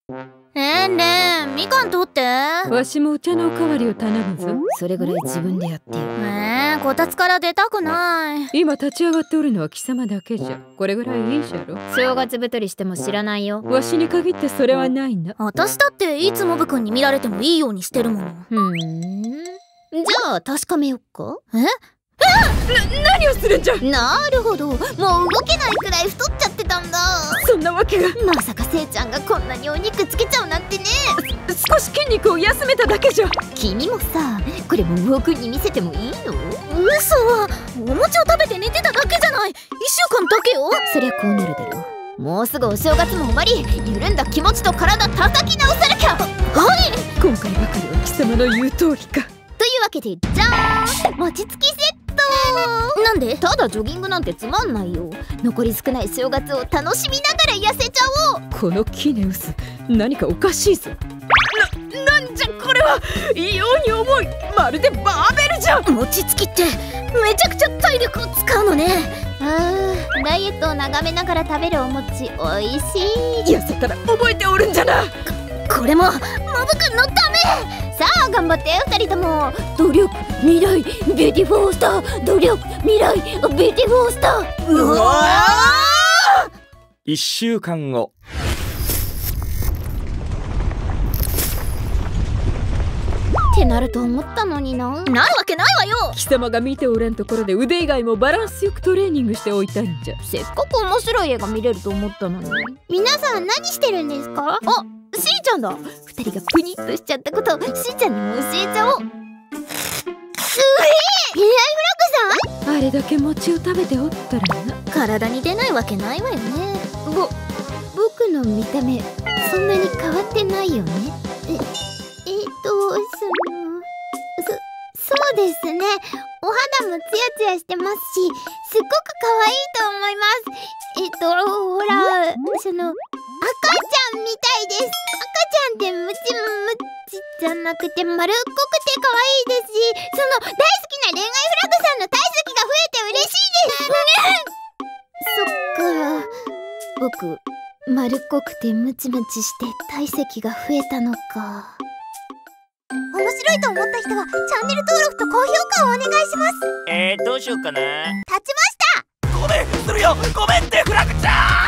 ねえ、みかん取って。 わしもお茶のおかわりを頼むぞ。 それぐらい自分でやってよ。 こたつから出たくない。 今立ち上がっておるのは貴様だけじゃ。これぐらいいいじゃろ。 正月太りしても知らないよ。 わしに限ってそれはないんだ。 私だっていつもぶくんに見られてもいいようにしてるもの。 じゃあ確かめよっか。 何をするんじゃ。 なるほど、もう動けないくらい太っちゃってたんだ。 そんなわけが。 まさかせいちゃんがこんなにお肉つけちゃうなんてね。 少し筋肉を休めただけじゃ。 君もさ、これも僕に見せてもいいの？ 嘘。お餅を食べて寝てただけじゃない。1週間だけよ。 そりゃこうなるだろう。もうすぐお正月も終わり、緩んだ気持ちと体叩き直さなきゃ。 はい。 今回ばかりは貴様の言う通りか。 というわけで、じゃーん、餅つきセット。 なんで？ ただジョギングなんてつまんないよ。残り少ない正月を楽しみながら痩せちゃおう。 このキネウス、何かおかしいぞ。なんじゃこれは。異様に重い。まるでバーベルじゃん。 餅つきってめちゃくちゃ体力を使うのね。 ダイエットを眺めながら食べるお餅おいしい。 痩せたら覚えておるんじゃな。 これもまぶくんのため。 さあ頑張って2人とも。 努力未来ビューティフォースター。努力未来ビューティフォースター。 うわ 1週間後。 ってなると思ったのにな。 なるわけないわよ。 貴様が見ておらんところで腕以外もバランスよくトレーニングしておいたんじゃ。 せっかく面白い絵が見れると思ったのに。皆さん何してるんですか？あ、しーちゃんだ。2人がプニッとしちゃったことをしーちゃんにも教えちゃおう。 未来フラッグさん。 あれだけ餅を食べておったらな。 体に出ないわけないわよね。 僕の見た目そんなに変わってないよね。そうですね。お肌もツヤツヤしてますし、すっごく可愛いと思います。ほら、赤ちゃんみたいです。赤ちゃんってムチムチじゃなくて丸っこくて可愛いですし、大好きな恋愛フラグさんの体積が増えて嬉しいです。そっか、僕丸っこくてムチムチして体積が増えたのか。面白いと思った人はチャンネル登録と高評価をお願いします。 どうしようかな。 立ちました。 ごめんするよ。ごめんってフラグちゃん。